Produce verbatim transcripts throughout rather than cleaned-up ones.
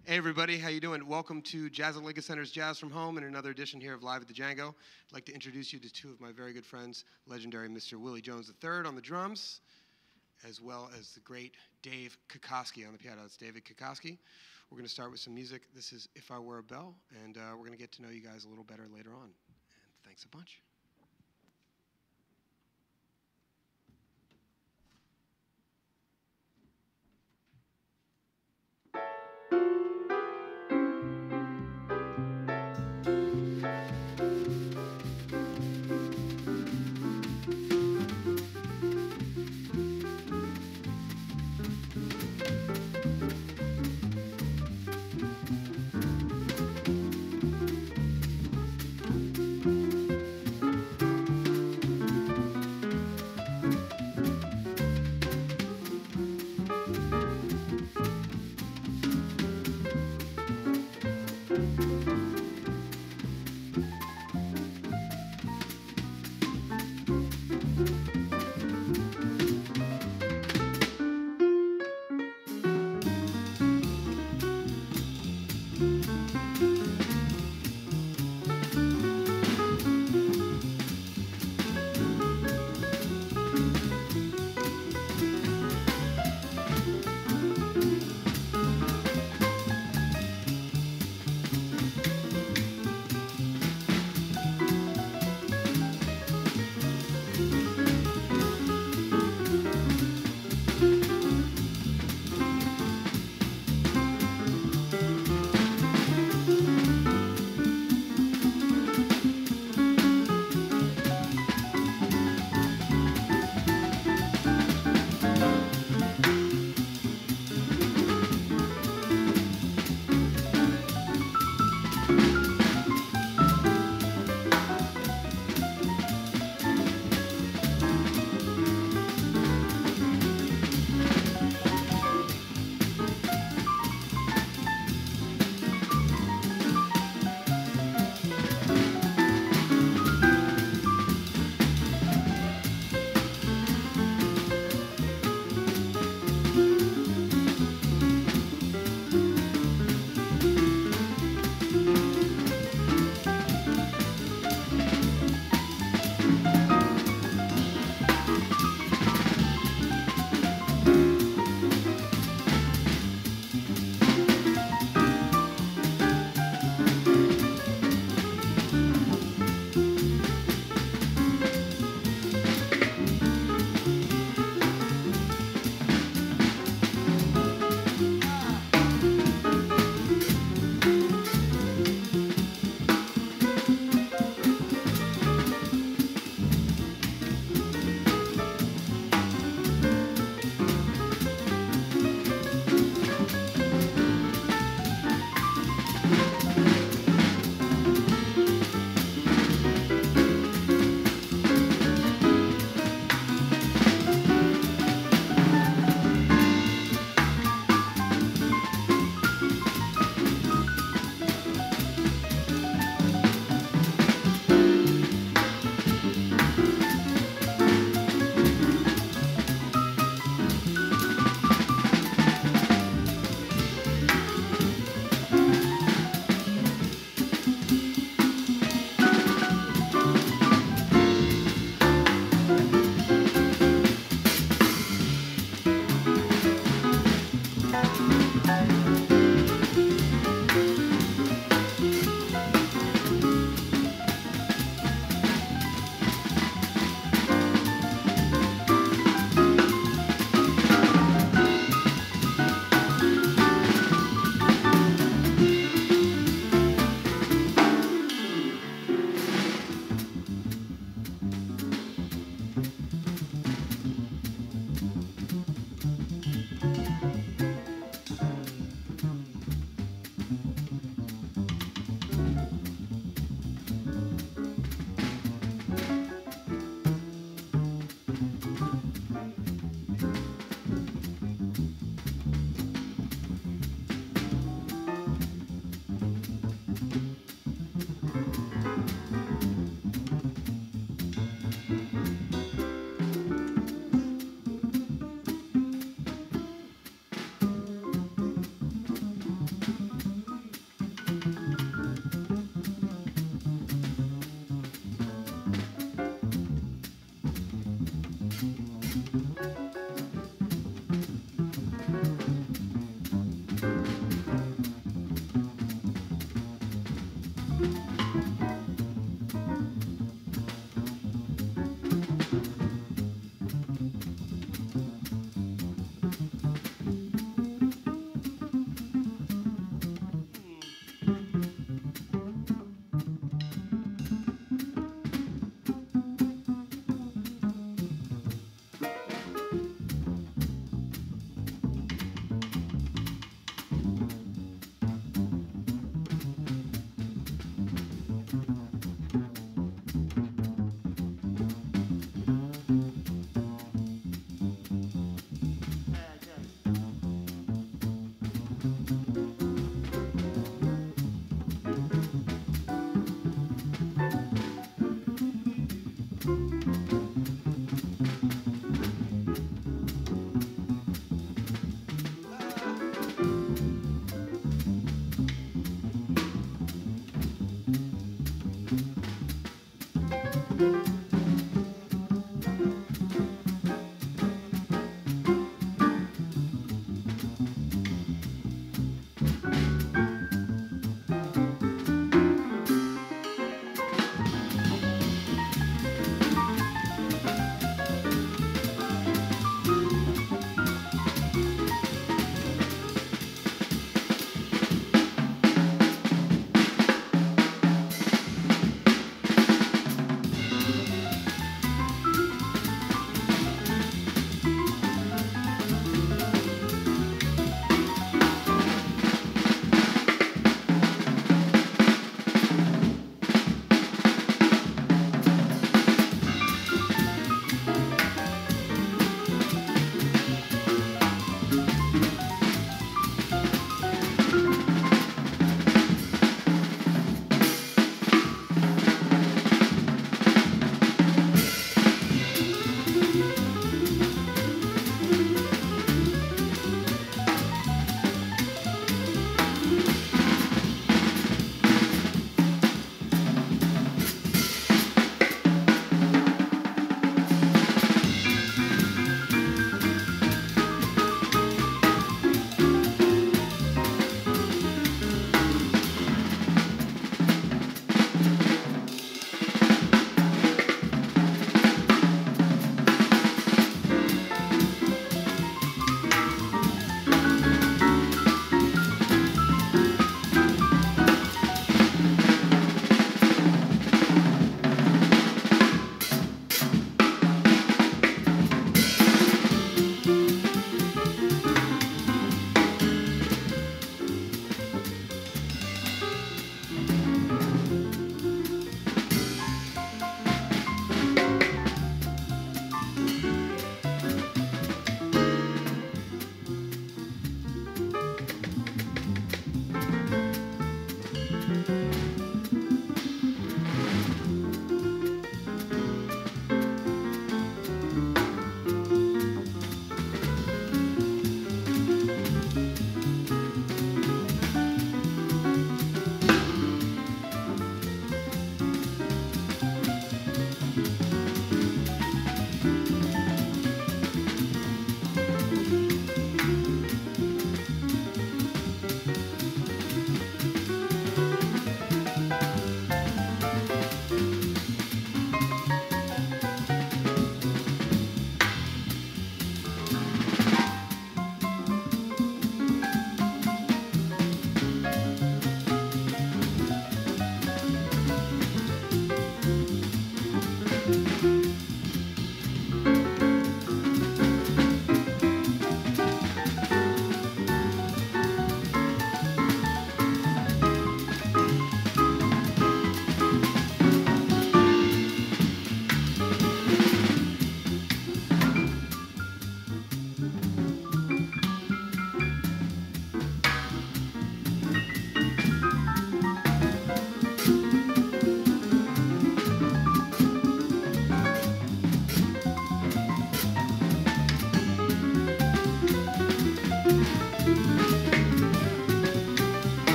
Hey everybody, how you doing? Welcome to Jazz at Lincoln Center's Jazz from Home and another edition here of Live at the Django. I'd like to introduce you to two of my very good friends, legendary Mister Willie Jones the third on the drums, as well as the great Dave Kikoski on the piano. It's David Kikoski. We're going to start with some music. This is If I Were a Bell, and uh, we're going to get to know you guys a little better later on. And thanks a bunch.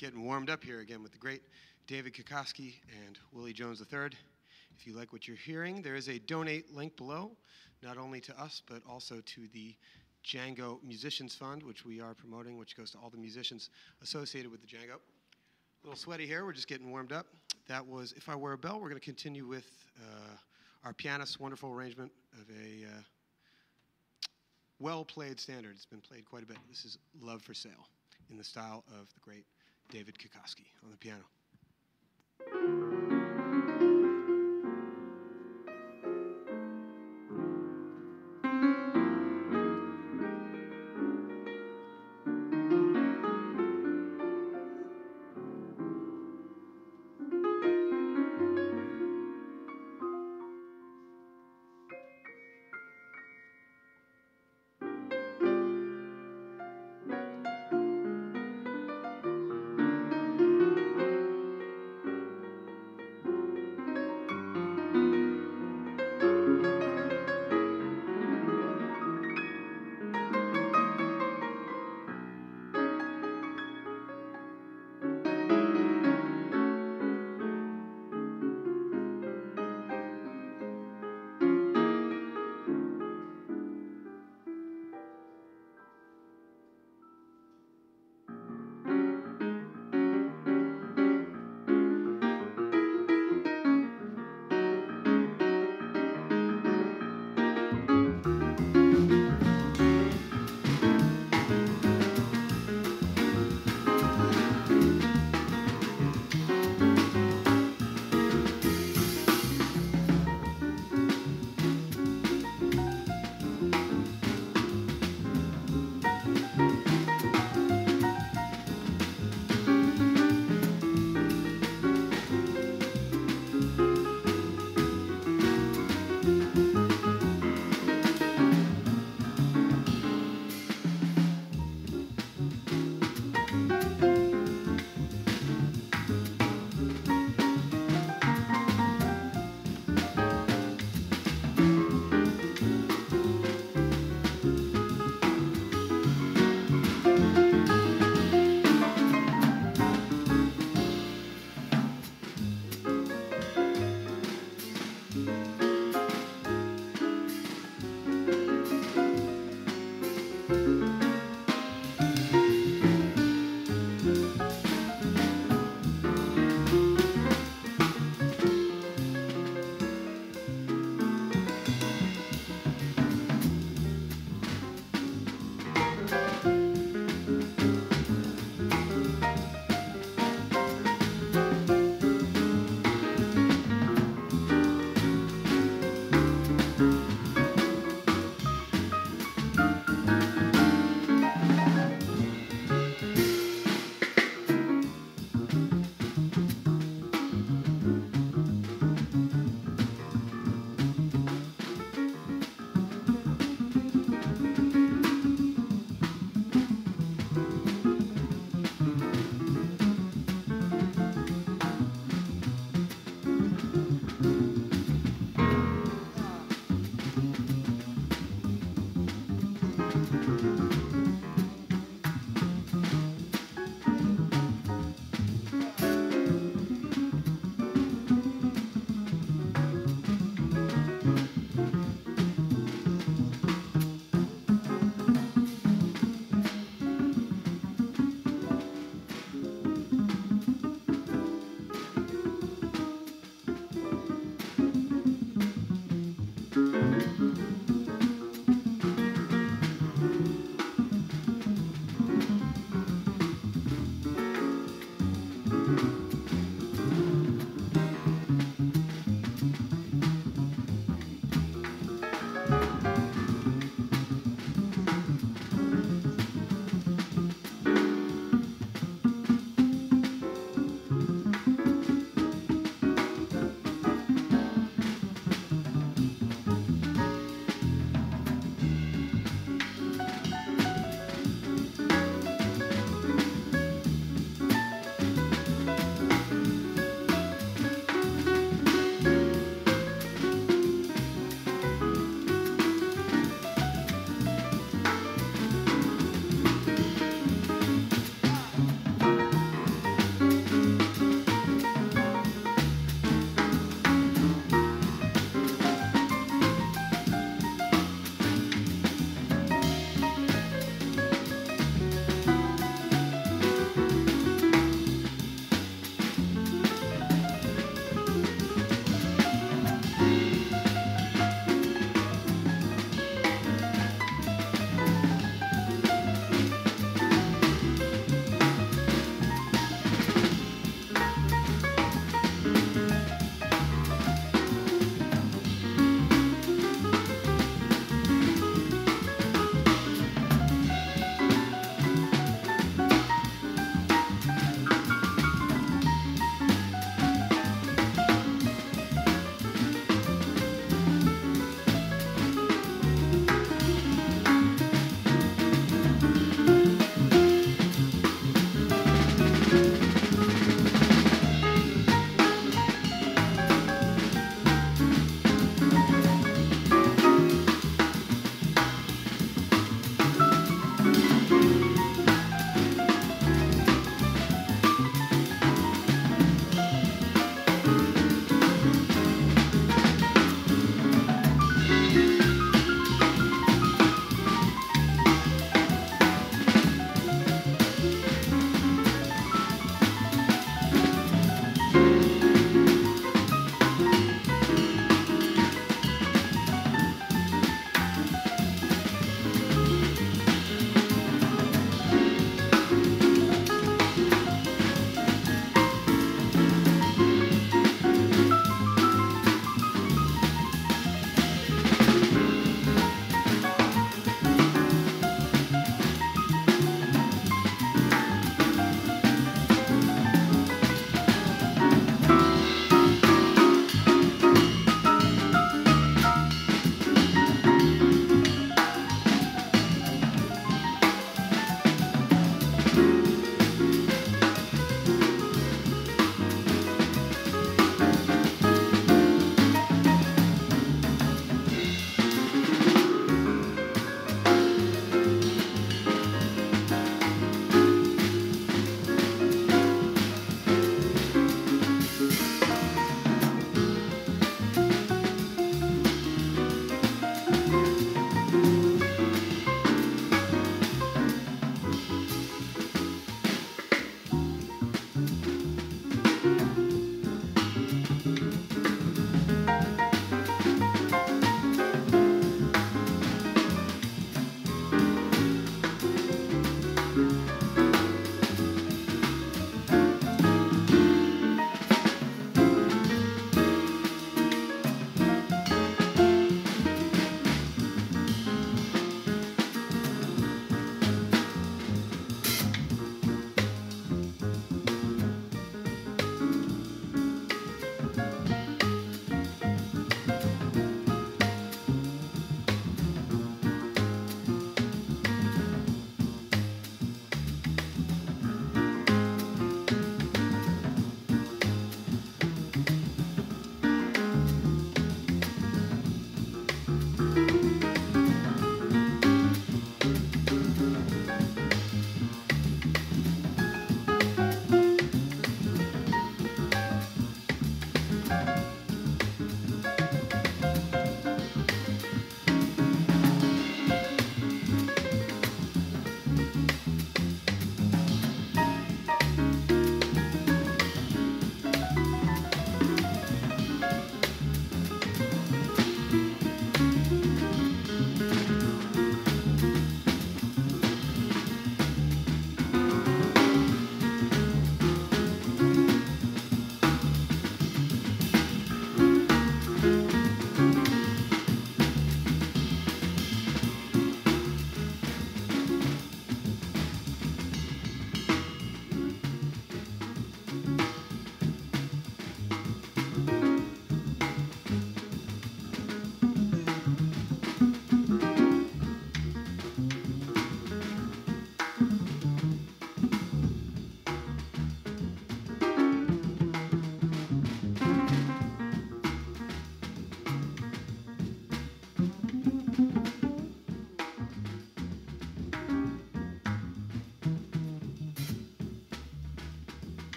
getting warmed up here again with the great David Kikoski and Willie Jones the third. If you like what you're hearing, there is a donate link below, not only to us, but also to the Django Musicians Fund, which we are promoting, which goes to all the musicians associated with the Django. A little sweaty here, we're just getting warmed up. That was If I Were a Bell. We're going to continue with uh, our pianist's wonderful arrangement of a uh, well-played standard. It's been played quite a bit. This is Love for Sale in the style of the great David Kikoski on the piano.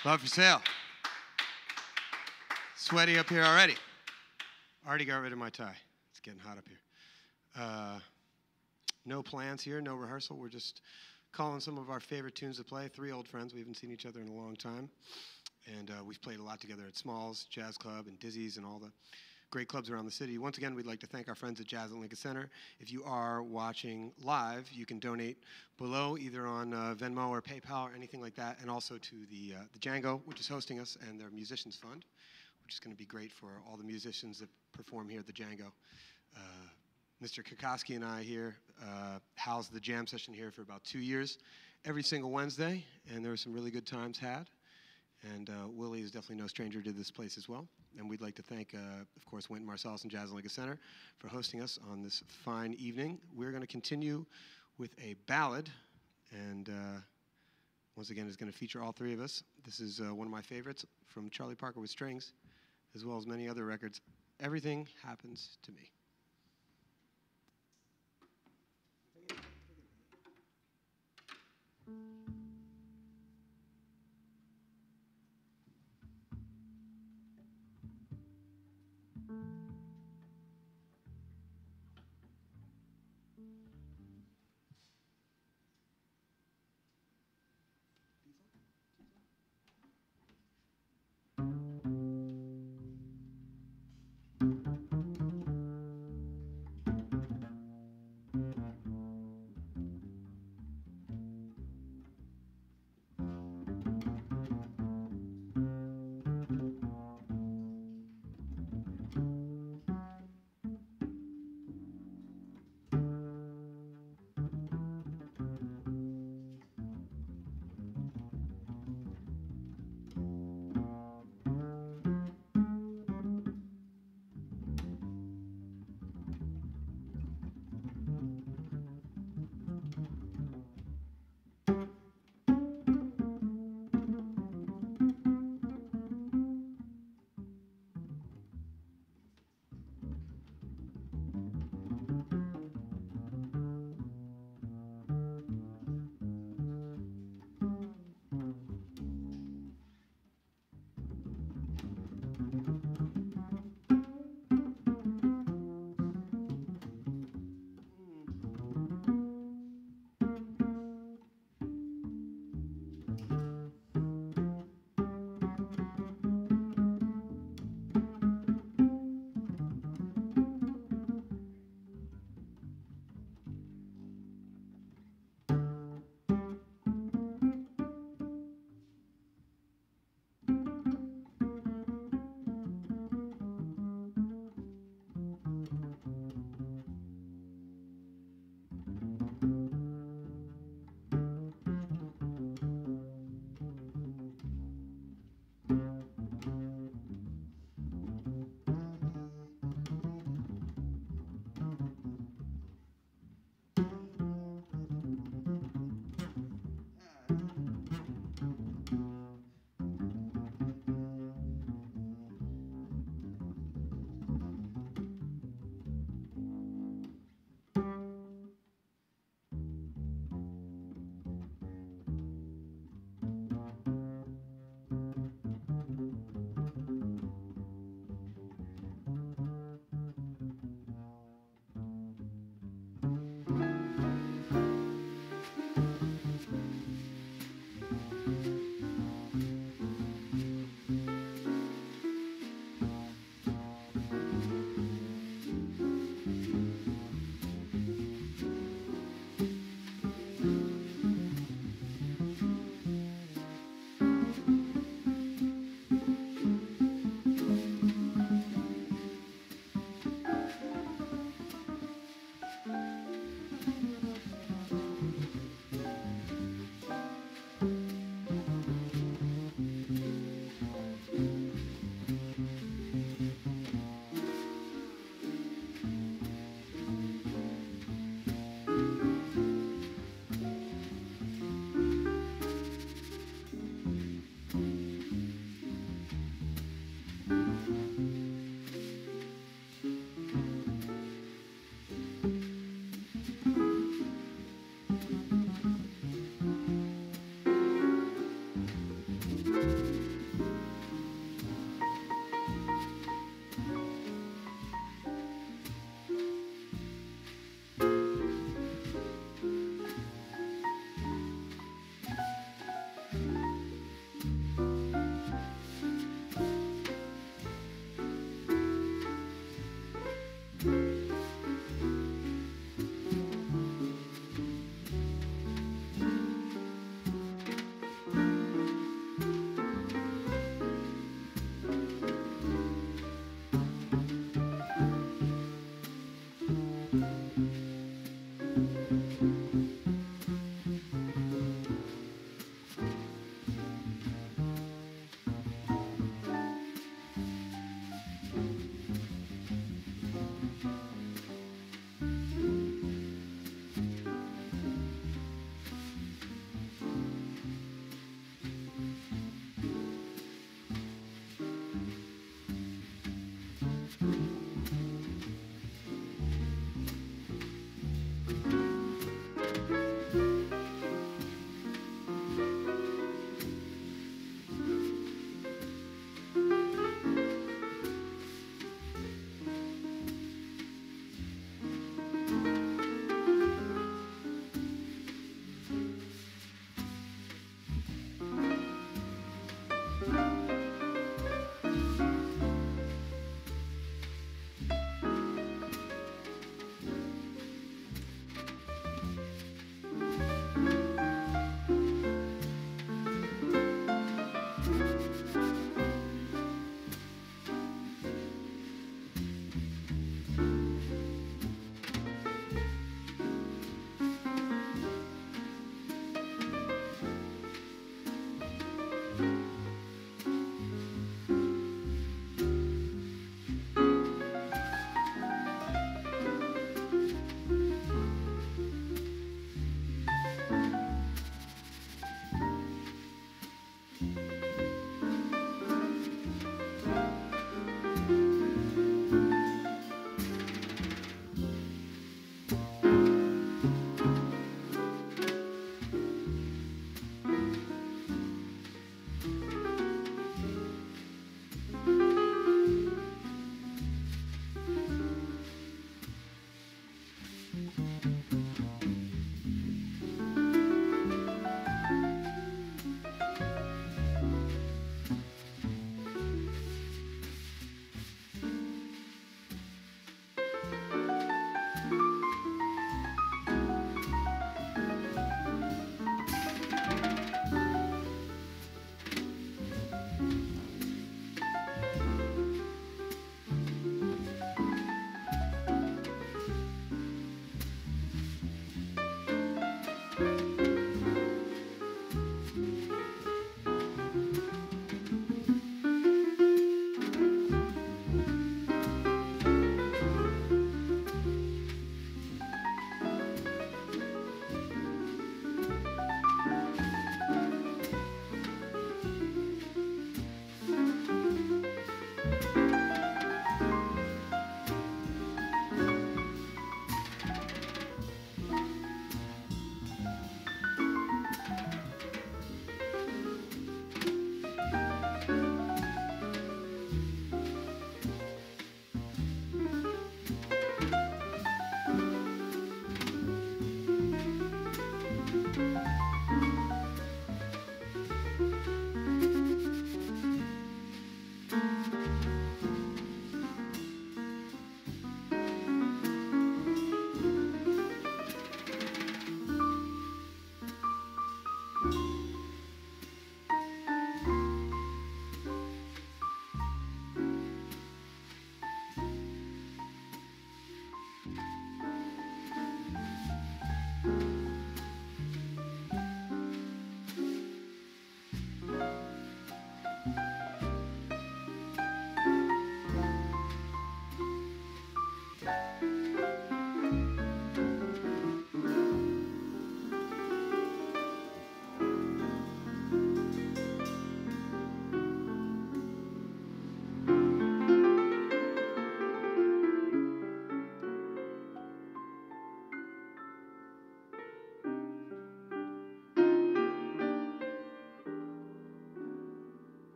Love for sale. Sweaty up here already. Already got rid of my tie. It's getting hot up here. Uh, no plans here, no rehearsal. We're just calling some of our favorite tunes to play. Three old friends. We haven't seen each other in a long time. And uh, we've played a lot together at Smalls, Jazz Club, and Dizzy's, and all the great clubs around the city. Once again, we'd like to thank our friends at Jazz at Lincoln Center. If you are watching live, you can donate below, either on uh, Venmo or PayPal or anything like that, and also to the, uh, the Django, which is hosting us, and their Musicians Fund, which is going to be great for all the musicians that perform here at the Django. Uh, Mister Kikoski and I here uh, housed the jam session here for about two years, every single Wednesday, and there were some really good times had. And uh, Willie is definitely no stranger to this place as well. And we'd like to thank, uh, of course, Wynton Marsalis and Jazz at Lincoln Center for hosting us on this fine evening. We're going to continue with a ballad, and uh, once again, it's going to feature all three of us. This is uh, one of my favorites from Charlie Parker with strings, as well as many other records. Everything Happens to Me.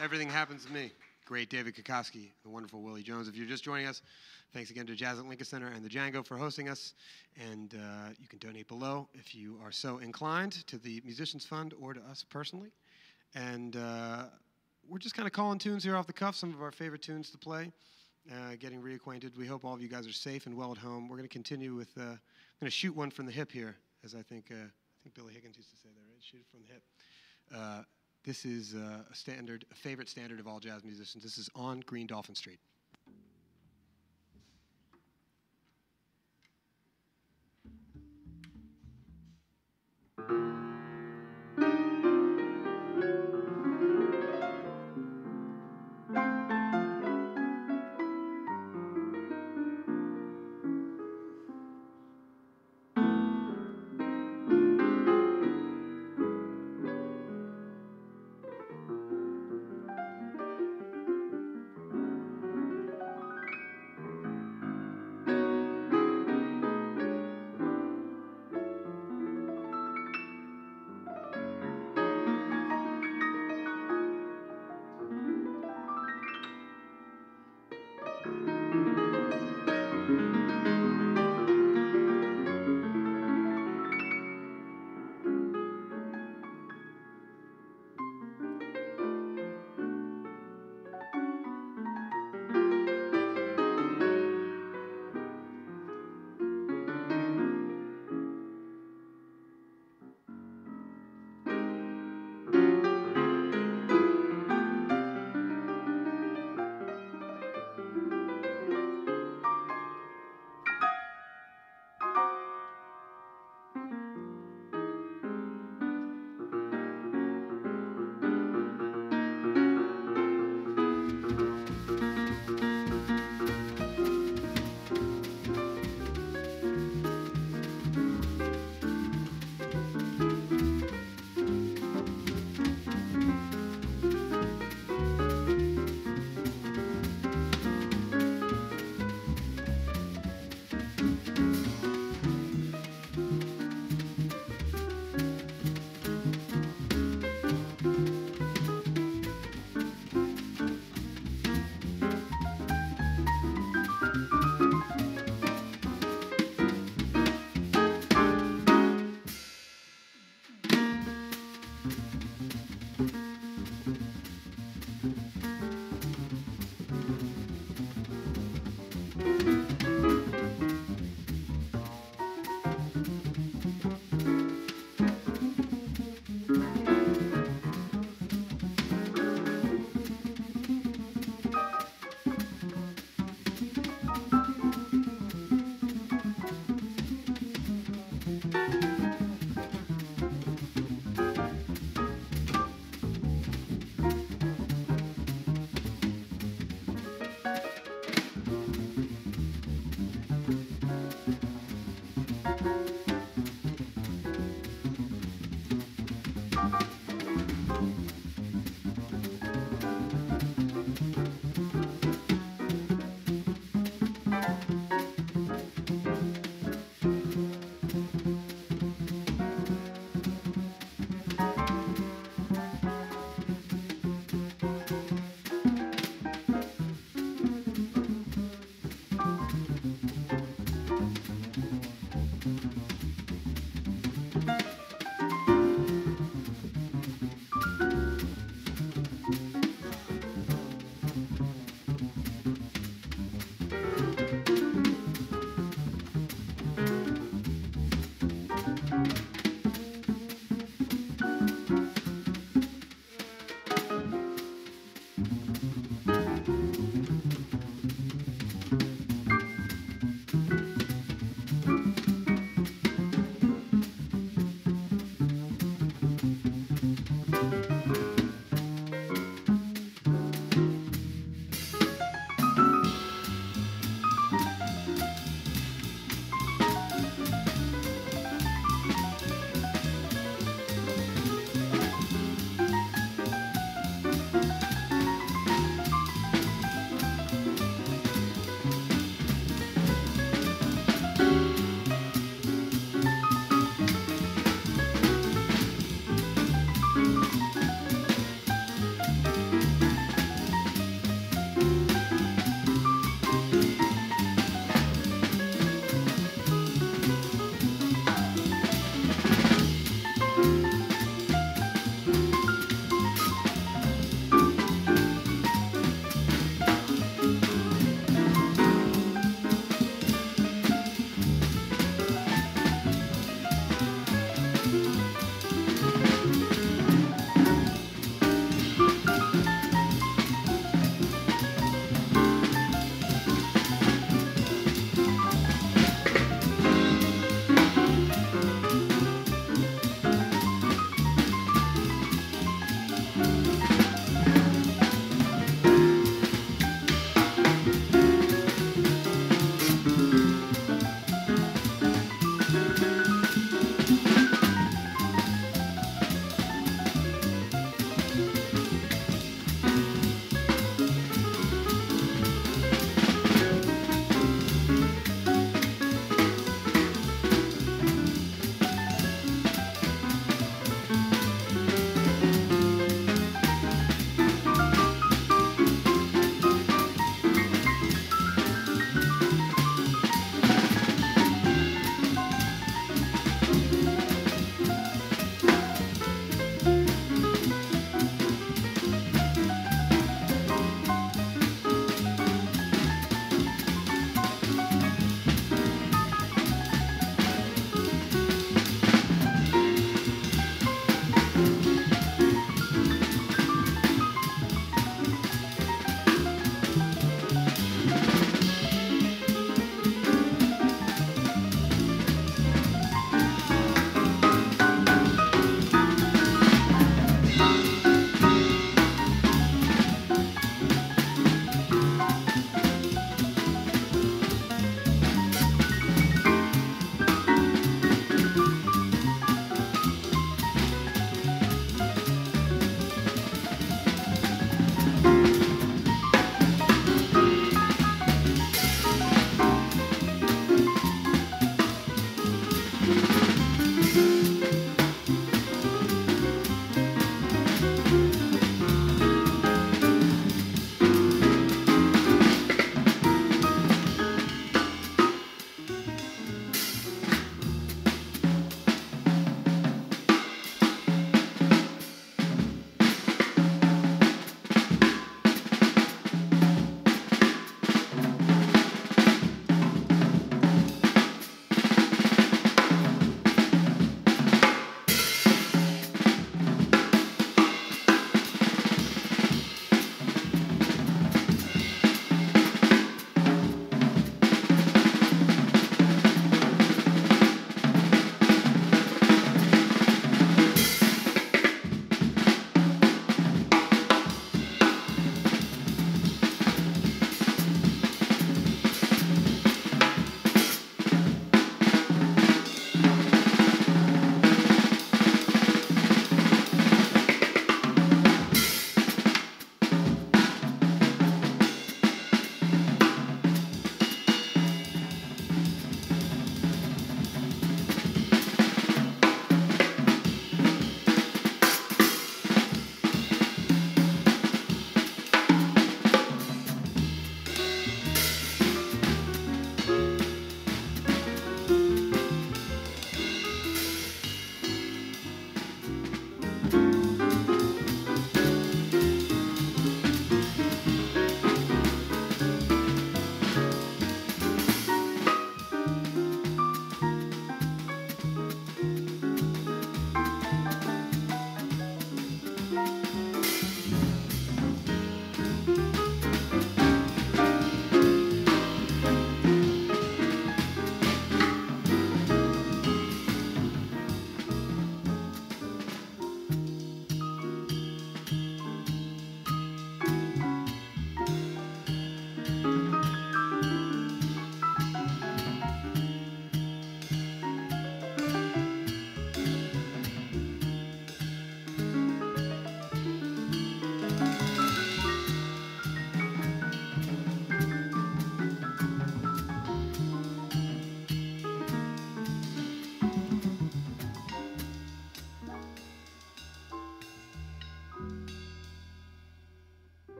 Everything happens to me. Great David Kikoski, the wonderful Willie Jones. If you're just joining us, thanks again to Jazz at Lincoln Center and the Django for hosting us. And uh, you can donate below if you are so inclined to the Musicians Fund or to us personally. And uh, we're just kind of calling tunes here off the cuff, some of our favorite tunes to play, uh, getting reacquainted. We hope all of you guys are safe and well at home. We're going to continue with, uh, I'm going to shoot one from the hip here, as I think, uh, I think Billy Higgins used to say that, right? Shoot it from the hip. Uh, This is uh, a standard, a favorite standard of all jazz musicians. This is On Green Dolphin Street.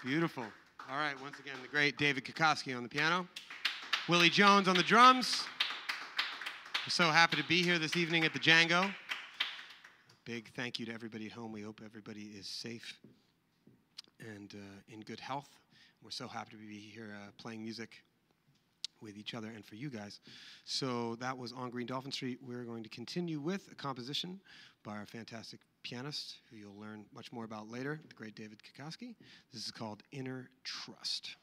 Beautiful. All right, once again, the great David Kikoski on the piano. Willie Jones on the drums. We're so happy to be here this evening at the Django. A big thank you to everybody at home. We hope everybody is safe and uh, in good health. We're so happy to be here uh, playing music with each other and for you guys. So that was On Green Dolphin Street. We're going to continue with a composition by our fantastic pianist, who you'll learn much more about later, the great David Kikoski. This is called Inner Trust.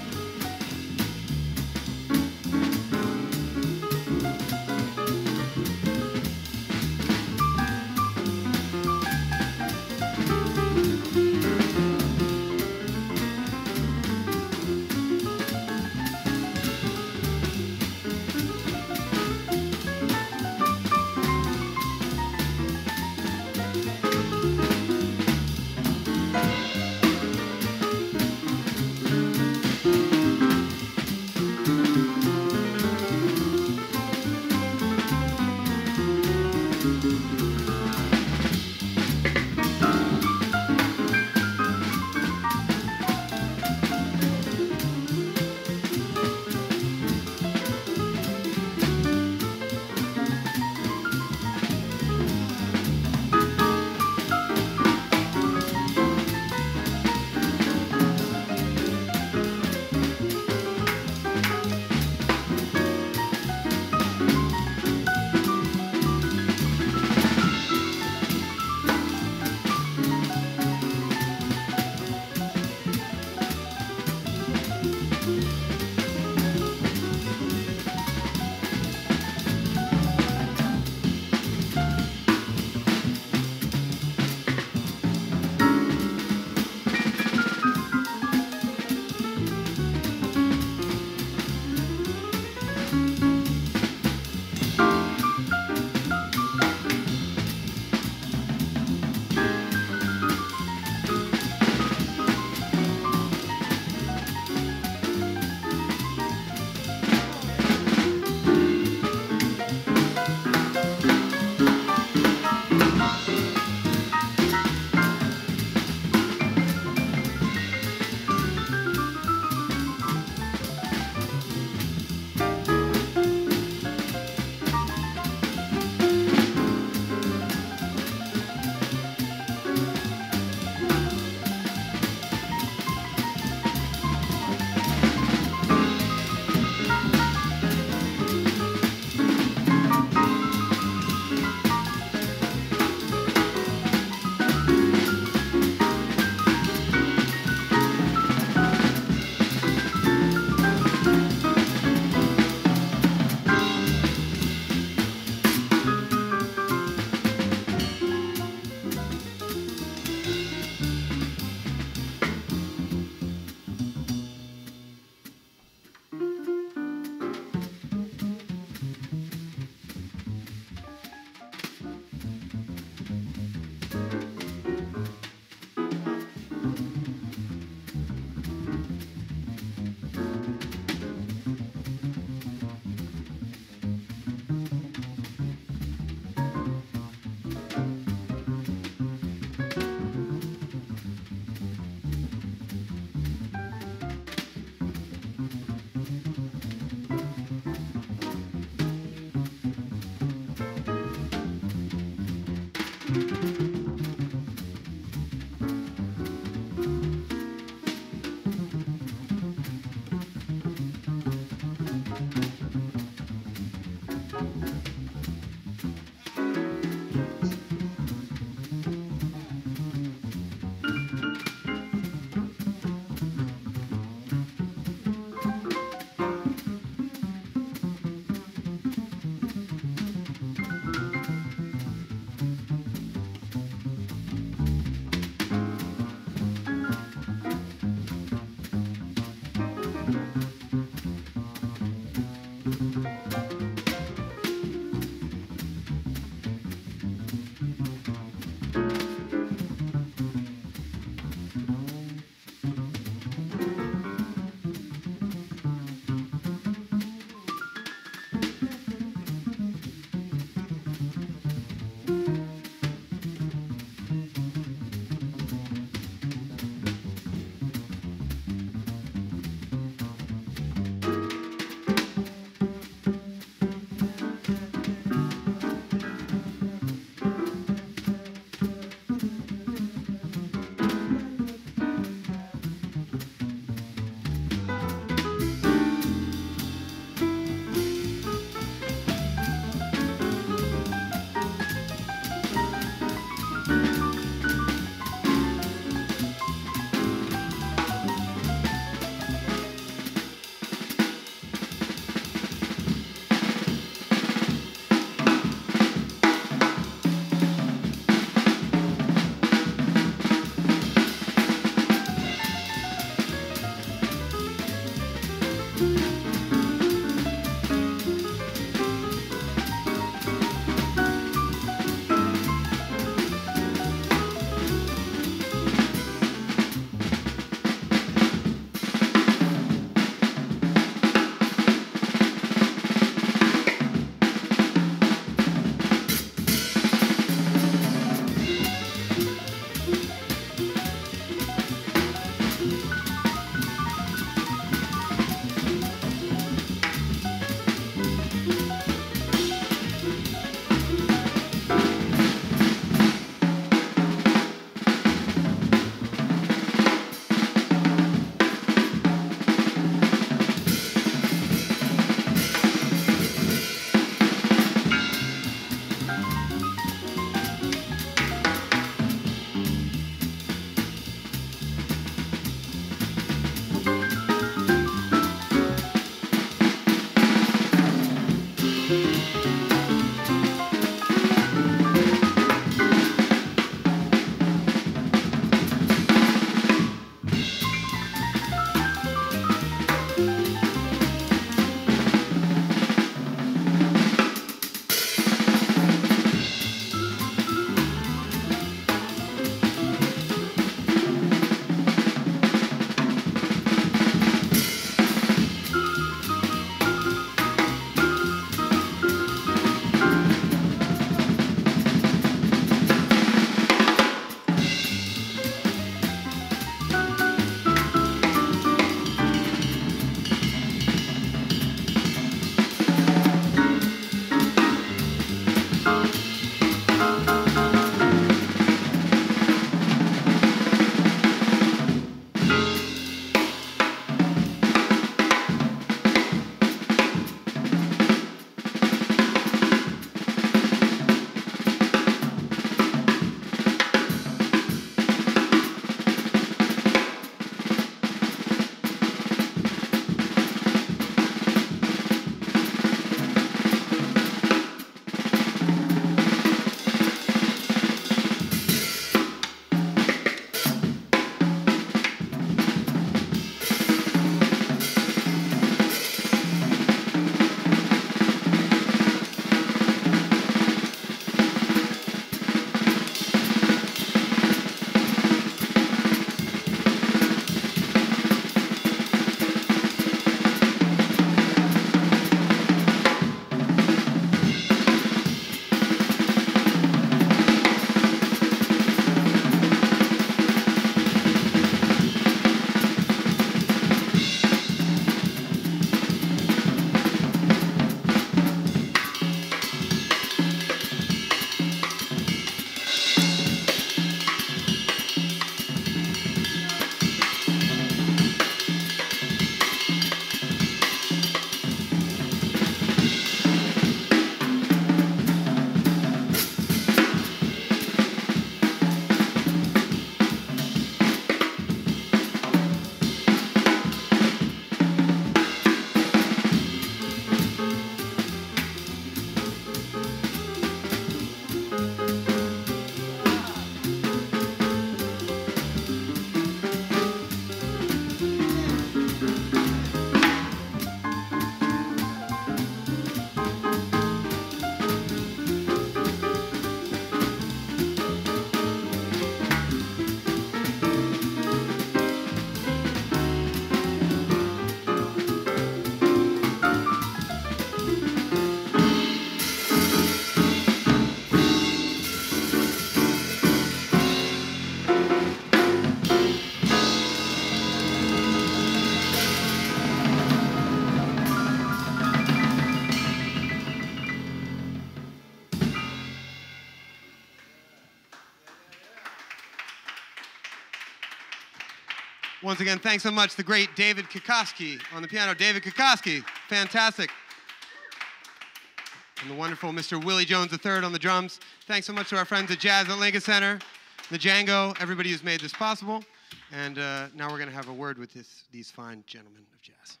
Once again, thanks so much, the great David Kikoski on the piano. David Kikoski, fantastic. And the wonderful Mister Willie Jones the third on the drums. Thanks so much to our friends at Jazz at Lincoln Center, the Django, everybody who's made this possible. And uh, now we're going to have a word with this, these fine gentlemen of jazz.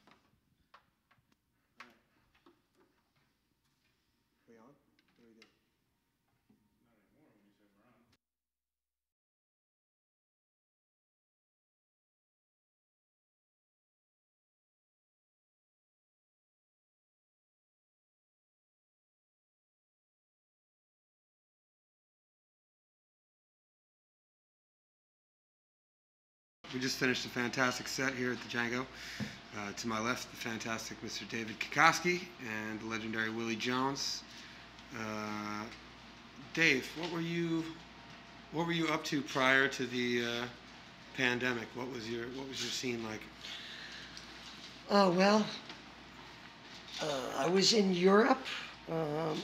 We just finished a fantastic set here at the Django. Uh, to my left, the fantastic Mister David Kikoski and the legendary Willie Jones. Uh, Dave, what were you, what were you up to prior to the uh, pandemic? What was your, what was your scene like? Oh well, uh, I was in Europe um,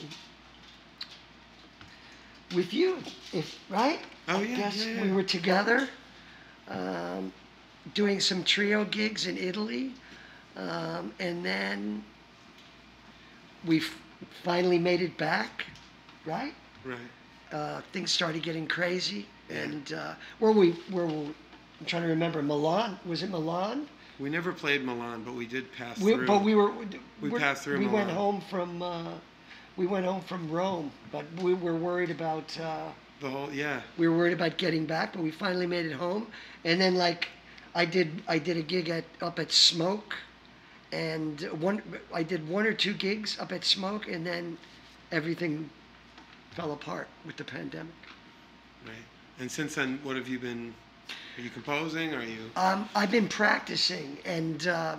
with you, if right? Oh I yeah, guess yeah, yeah. we were together. Um, doing some trio gigs in Italy, um, and then we f- finally made it back, right? Right. Uh, things started getting crazy, and uh, where we where we, I'm trying to remember, Milan, was it Milan? We never played Milan, but we did pass We, through. but we were We we're- passed through We Milan. went home from uh, we went home from Rome, but we were worried about. Uh, The whole, yeah. We were worried about getting back, but we finally made it home. And then, like, I did, I did a gig at up at Smoke, and one, I did one or two gigs up at Smoke, and then everything fell apart with the pandemic. Right. And since then, what have you been? Are you composing? Are you? Um, I've been practicing and uh,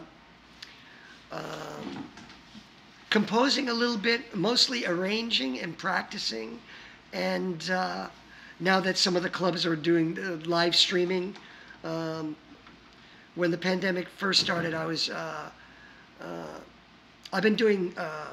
um, composing a little bit, mostly arranging and practicing. And uh, now that some of the clubs are doing uh, live streaming, um, when the pandemic first started, I was, uh, uh, I've been doing uh,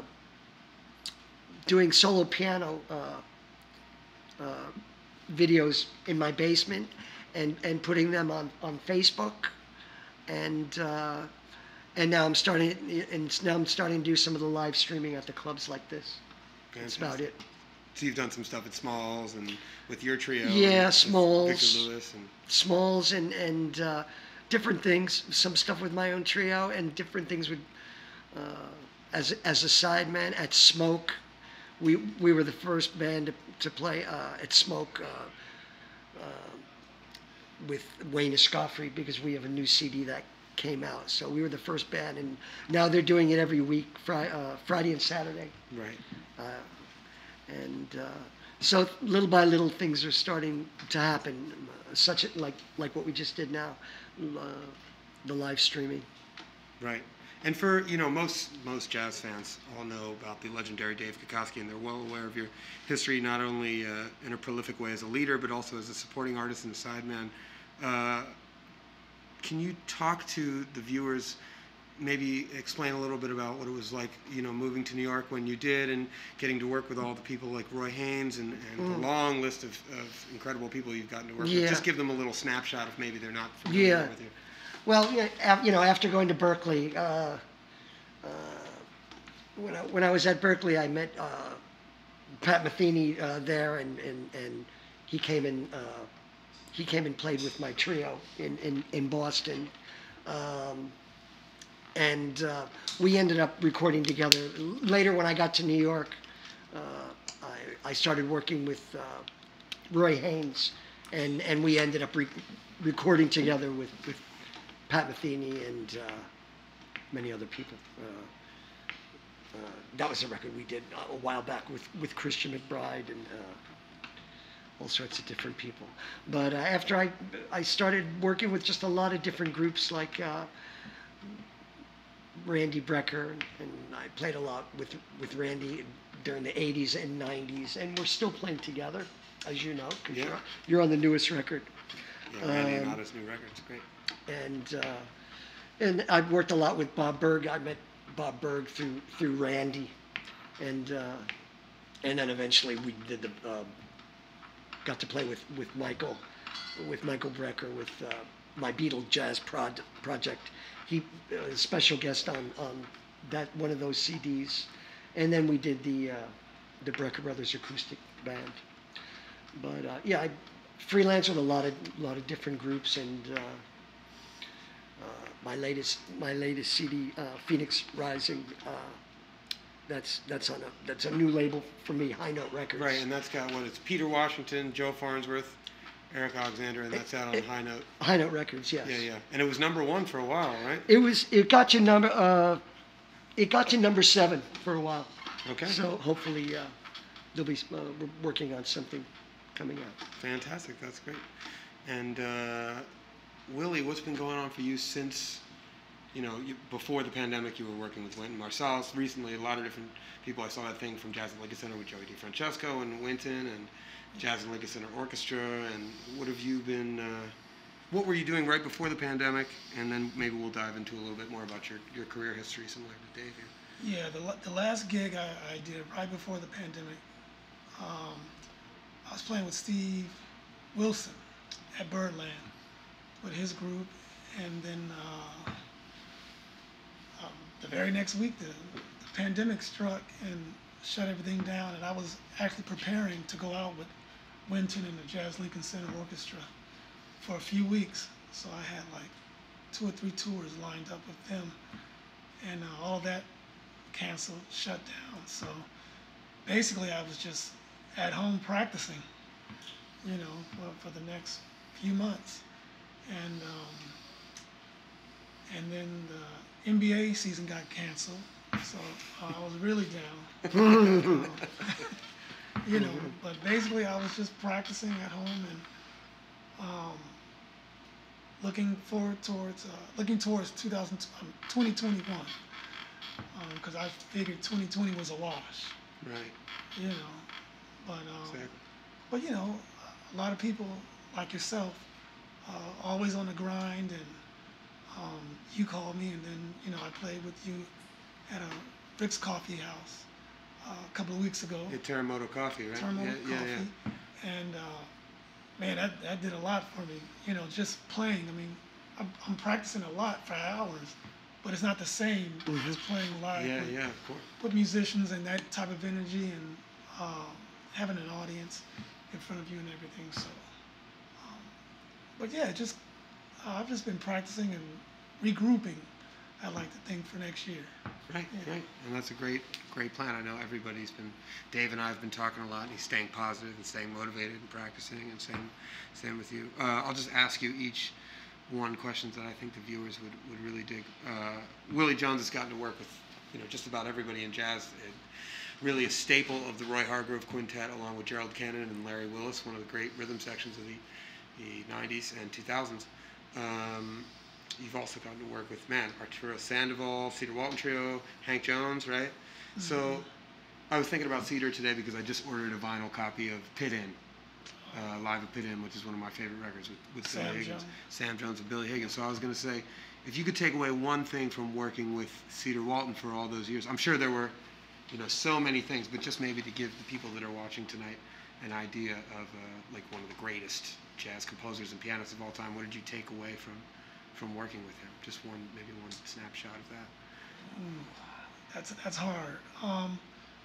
doing solo piano uh, uh, videos in my basement and, and putting them on, on Facebook, and uh, and now I'm starting and now I'm starting to do some of the live streaming at the clubs like this. That's about it. So you've done some stuff at Smalls and with your trio. Yeah, and Smalls. Victor Lewis and Smalls and and uh, different things. Some stuff with my own trio and different things with uh, as as a sideman at Smoke. We we were the first band to, to play uh, at Smoke uh, uh, with Wayne Escoffrey because we have a new C D that came out. So we were the first band, and now they're doing it every week, fri- uh, Friday and Saturday. right. Uh, and uh, so little by little things are starting to happen, uh, such a, like like what we just did now, uh, the live streaming. Right. And for, you know, most most jazz fans all know about the legendary Dave Kikoski, and they're well aware of your history, not only uh, in a prolific way as a leader, but also as a supporting artist and a sideman. Uh, can you talk to the viewers, maybe explain a little bit about what it was like, you know, moving to New York when you did, and getting to work with all the people like Roy Haynes and, and Mm. the long list of, of incredible people you've gotten to work Yeah. with. Just give them a little snapshot if maybe they're not familiar Yeah. with you. Well, yeah, af- you know, after going to Berkeley, uh, uh, when I, when I was at Berkeley, I met uh, Pat Metheny uh, there, and, and, and he came and uh, he came and played with my trio in in, in Boston, um, and uh, we ended up recording together. Later, when I got to New York, uh, I I started working with uh, Roy Haynes, and and we ended up re- recording together with with Pat Metheny and uh, many other people. Uh, uh, that was a record we did a while back with, with Christian McBride and uh, all sorts of different people. But uh, after I I started working with just a lot of different groups like uh, Randy Brecker, and, and I played a lot with with Randy during the eighties and nineties, and we're still playing together, as you know, because Yeah. you're, you're on the newest record. Yeah, Randy and Um, Otto's new record. It's great. and uh, and I've worked a lot with Bob Berg. I met Bob Berg through through Randy, and uh, and then eventually we did the uh, got to play with, with Michael, with Michael Brecker, with uh, my Beatles jazz prod, project. He uh, special guest on, on that one of those C Ds, and then we did the uh, the Brecker Brothers acoustic band. But uh, yeah, I freelance with a lot of lot of different groups, and uh, uh, my latest my latest C D, uh, Phoenix Rising. Uh, that's that's on a that's a new label for me, High Note Records. Right, and that's got what it's Peter Washington, Joe Farnsworth, Eric Alexander, and that's out on it, High Note. High Note Records, yes. Yeah, yeah, and it was number one for a while, right? It was. It got to number. Uh, it got to number seven for a while. Okay. So hopefully, uh, they'll be uh, we're working on something coming out. Fantastic. That's great. And uh, Willie, what's been going on for you since, you know, you, before the pandemic? You were working with Wynton Marsalis. Recently, a lot of different people. I saw that thing from Jazz and Lincoln Center with Joey DeFrancesco and Wynton, and Jazz and Lincoln Center Orchestra. And what have you been? Uh, what were you doing right before the pandemic? And then maybe we'll dive into a little bit more about your, your career history, similar to Dave here. Yeah, the, the last gig I, I did right before the pandemic, um, I was playing with Steve Wilson at Birdland with his group, and then uh, um, the very next week the, the pandemic struck and shut everything down, and I was actually preparing to go out with Wynton and the Jazz Lincoln Center Orchestra for a few weeks. So I had like two or three tours lined up with them, and uh, all that canceled, shut down. So basically I was just at home practicing, you know, for, for the next few months. And um, and then the N B A season got canceled, so uh, I was really down. um, you know, but basically I was just practicing at home and um, looking forward towards, uh, looking towards two thousand, um, twenty twenty-one. Because um, I figured twenty twenty was a wash. Right. You know, but um, Exactly. but you know, a lot of people like yourself, uh, always on the grind, and um, you called me, and then you know I played with you at a Rick's Coffee House uh, a couple of weeks ago. Yeah, Terremoto Coffee, right? Terremoto yeah, Coffee, yeah, yeah. and uh, man, that that did a lot for me. You know, just playing. I mean, I'm, I'm practicing a lot for hours. But it's not the same mm-hmm. as playing live yeah, with, yeah, of course. with musicians and that type of energy, and uh, having an audience in front of you and everything. So, um, but yeah, just uh, I've just been practicing and regrouping. I like to think for next year. Right, yeah. right, and that's a great, great plan. I know everybody's been. Dave and I have been talking a lot, and he's staying positive and staying motivated and practicing, and same, same with you. Uh, I'll just ask you each one questions that I think the viewers would, would really dig. Uh, Willie Jones has gotten to work with, you know, just about everybody in jazz. It, really a staple of the Roy Hargrove Quintet, along with Gerald Cannon and Larry Willis, one of the great rhythm sections of the, the nineties and two thousands. Um, you've also gotten to work with, man, Arturo Sandoval, Cedar Walton Trio, Hank Jones, right? Mm-hmm. So I was thinking about Cedar today because I just ordered a vinyl copy of Pit In. Uh, Live at Pit In, which is one of my favorite records with, with Sam Billy Higgins, Jones. Sam Jones and Billy Higgins. So I was going to say, if you could take away one thing from working with Cedar Walton for all those years, I'm sure there were, you know, so many things, but just maybe to give the people that are watching tonight an idea of uh, like one of the greatest jazz composers and pianists of all time. What did you take away from from working with him? Just one, maybe one snapshot of that. Ooh, that's that's hard. Um,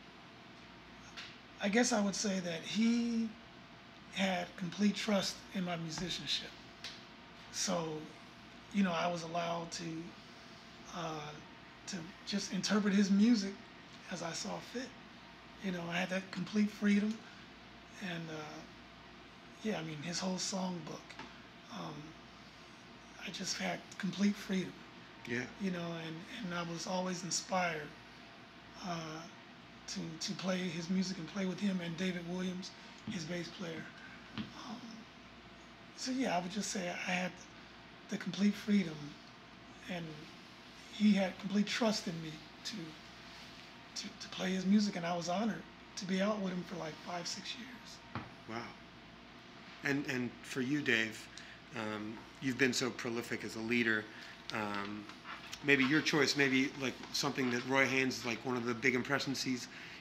I guess I would say that he had complete trust in my musicianship. So, you know, I was allowed to uh, to just interpret his music as I saw fit. You know, I had that complete freedom, and uh, yeah, I mean, his whole songbook, um, I just had complete freedom. Yeah. You know, and, and I was always inspired uh, to to play his music and play with him and David Williams, his bass player. Um, so yeah, I would just say I had the complete freedom, and he had complete trust in me to, to to play his music, and I was honored to be out with him for like five, six years. Wow. And and for you, Dave, um, you've been so prolific as a leader. Um, maybe your choice, maybe like something that Roy Haynes, like one of the big impressions he's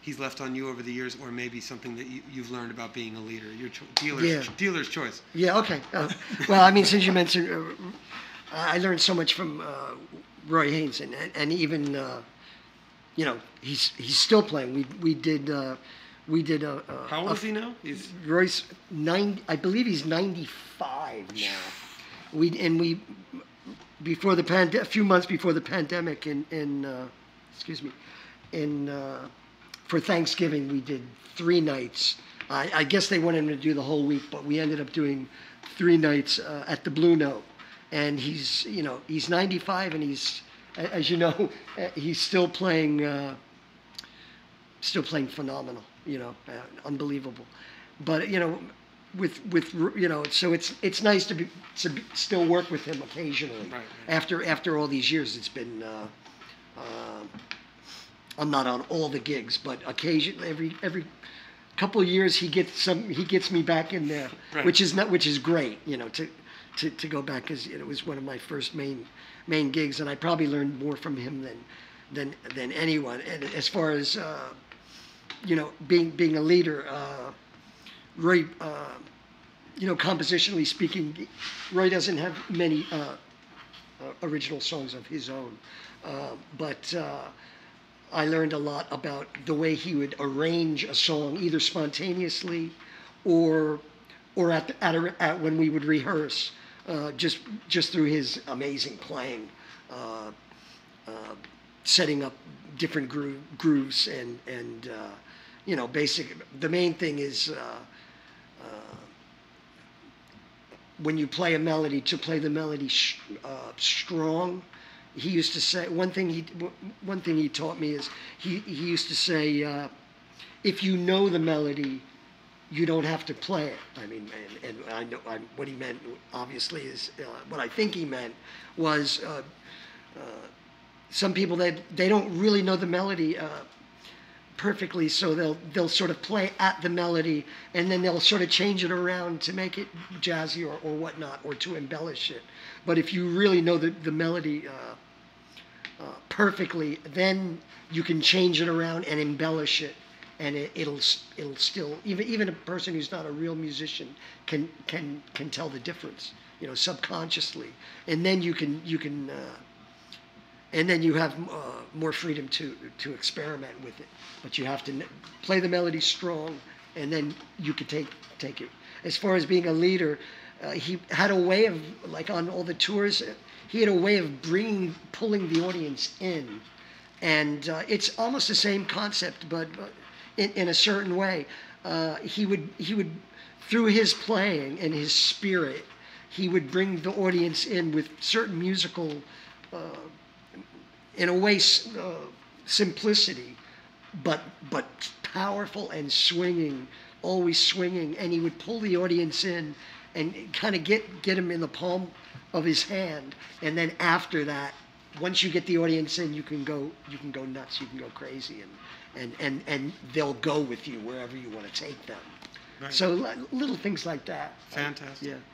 he's left on you over the years, or maybe something that you, you've learned about being a leader? Your cho- dealer's, Yeah. dealer's choice. Yeah, okay. Uh, well, I mean, since you mentioned, uh, I learned so much from uh, Roy Haynes, and, and even, uh, you know, he's he's still playing. We we did uh, we did a. a How old a, is he now? He's Roy's nine. I believe he's ninety-five now. We and we before the pand a few months before the pandemic in in uh, excuse me in uh, for Thanksgiving we did three nights. I, I guess they wanted him to do the whole week, but we ended up doing three nights uh, at the Blue Note. And he's you know he's ninety-five, and he's, as you know, he's still playing uh, still playing phenomenal. You know, uh, unbelievable. But you know, with with you know, so it's it's nice to be to be, still work with him occasionally. Right, right. After after all these years, it's been. Uh, uh, I'm not on all the gigs, but occasionally every every couple of years he gets some he gets me back in there, Right. which is not which is great. You know, to to, to go back, because it was one of my first main main gigs, and I probably learned more from him than than than anyone. And as far as uh, you know, being being a leader, uh, Roy, uh, you know, compositionally speaking, Roy doesn't have many uh, uh, original songs of his own, uh, but uh, I learned a lot about the way he would arrange a song, either spontaneously or or at, the, at, a, at when we would rehearse, uh, just just through his amazing playing, uh, uh, setting up different gro- grooves and and uh, you know, basic. The main thing is uh, uh, when you play a melody, to play the melody sh- uh, strong. He used to say one thing. He one thing he taught me is he he used to say, uh, if you know the melody, you don't have to play it. I mean, and, and I know I, what he meant. Obviously, is uh, what I think he meant was uh, uh, some people that they, they don't really know the melody uh, perfectly, so they'll they'll sort of play at the melody, and then they'll sort of change it around to make it jazzy or, or whatnot, or to embellish it. But if you really know the the melody uh, uh, perfectly, then you can change it around and embellish it, and it, it'll it'll still, even even a person who's not a real musician can can can tell the difference, you know, subconsciously, and then you can you can. Uh, And then you have uh, more freedom to to experiment with it, but you have to n- play the melody strong, and then you could take take it. As far as being a leader, uh, he had a way of, like on all the tours, he had a way of bringing pulling the audience in, and uh, it's almost the same concept, but uh, in in a certain way. Uh, he would he would through his playing and his spirit, he would bring the audience in with certain musical. Uh, in a way, uh, simplicity, but but powerful and swinging, always swinging, and he would pull the audience in and kind of get get him in the palm of his hand, and then after that, once you get the audience in, you can go you can go nuts, you can go crazy, and and and, and they'll go with you wherever you want to take them. Right. So li- little things like that. Fantastic. Yeah.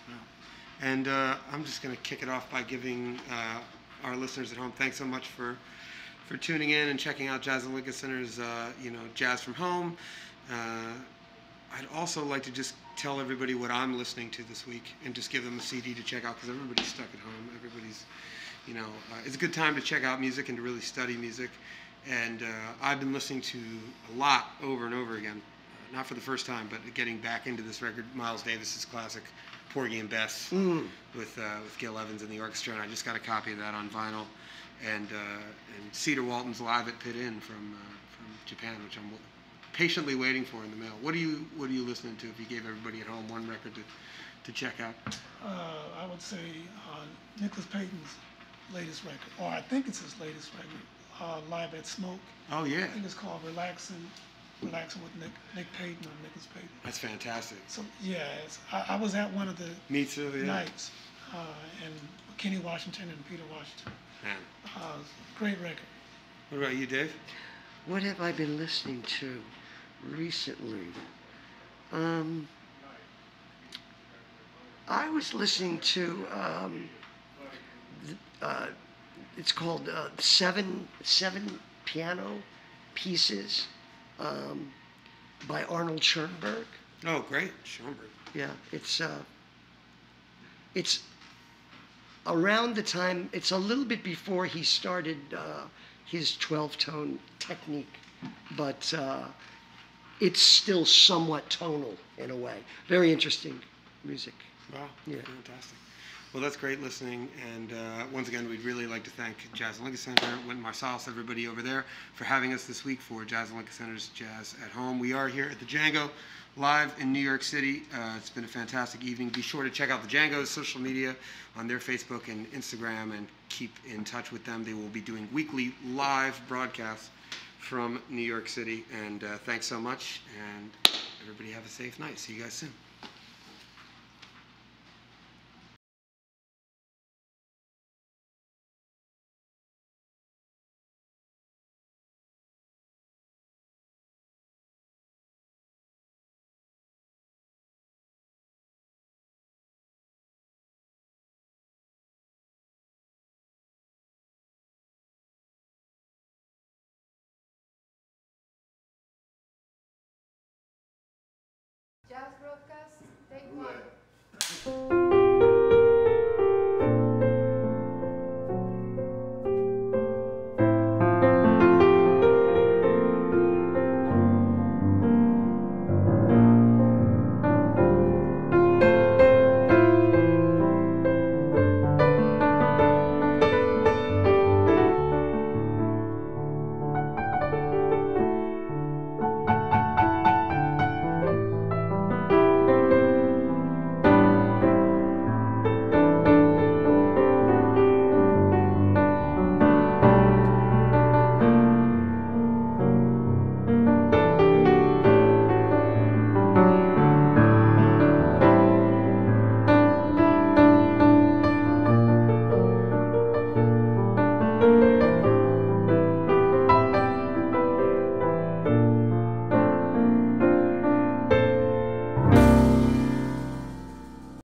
And uh, I'm just going to kick it off by giving uh, our listeners at home thanks so much for for tuning in and checking out Jazz and Lincoln Center's uh, you know, Jazz from Home. Uh, I'd also like to just tell everybody what I'm listening to this week, and just give them a C D to check out, because everybody's stuck at home. Everybody's, you know, uh, it's a good time to check out music and to really study music. And uh, I've been listening to a lot over and over again, uh, not for the first time, but getting back into this record, Miles Davis's classic Porgy and Bess, mm. with uh, with Gil Evans and the orchestra, and I just got a copy of that on vinyl, and uh, and Cedar Walton's Live at Pit Inn from uh, from Japan, which I'm w- patiently waiting for in the mail. What are you What are you listening to? If you gave everybody at home one record to to check out, Uh, I would say uh, Nicholas Payton's latest record, or I think it's his latest record, uh, Live at Smoke. Oh yeah, I think it's called Relaxing. Relaxing with Nick, Nick Payton or Nicholas Payton. That's fantastic. So yeah, it's, I, I was at one of the Me too, yeah. nights, uh, and Kenny Washington and Peter Washington. Man. Uh, great record. What about you, Dave? What have I been listening to recently? Um, I was listening to. Um, uh, it's called uh, Seven Seven Piano Pieces. um, by Arnold Schoenberg. Oh, great, Schoenberg. Yeah, it's uh, it's around the time. It's a little bit before he started uh, his twelve-tone technique, but uh, it's still somewhat tonal in a way. Very interesting music. Wow, Yeah. fantastic. Well, that's great listening. And uh, once again, we'd really like to thank Jazz and Lincoln Center, Wynton Marsalis, everybody over there, for having us this week for Jazz and Lincoln Center's Jazz at Home. We are here at the Django, live in New York City. Uh, it's been a fantastic evening. Be sure to check out the Django's social media on their Facebook and Instagram and keep in touch with them. They will be doing weekly live broadcasts from New York City. And uh, thanks so much. And everybody have a safe night. See you guys soon. Jazz broadcast, take one.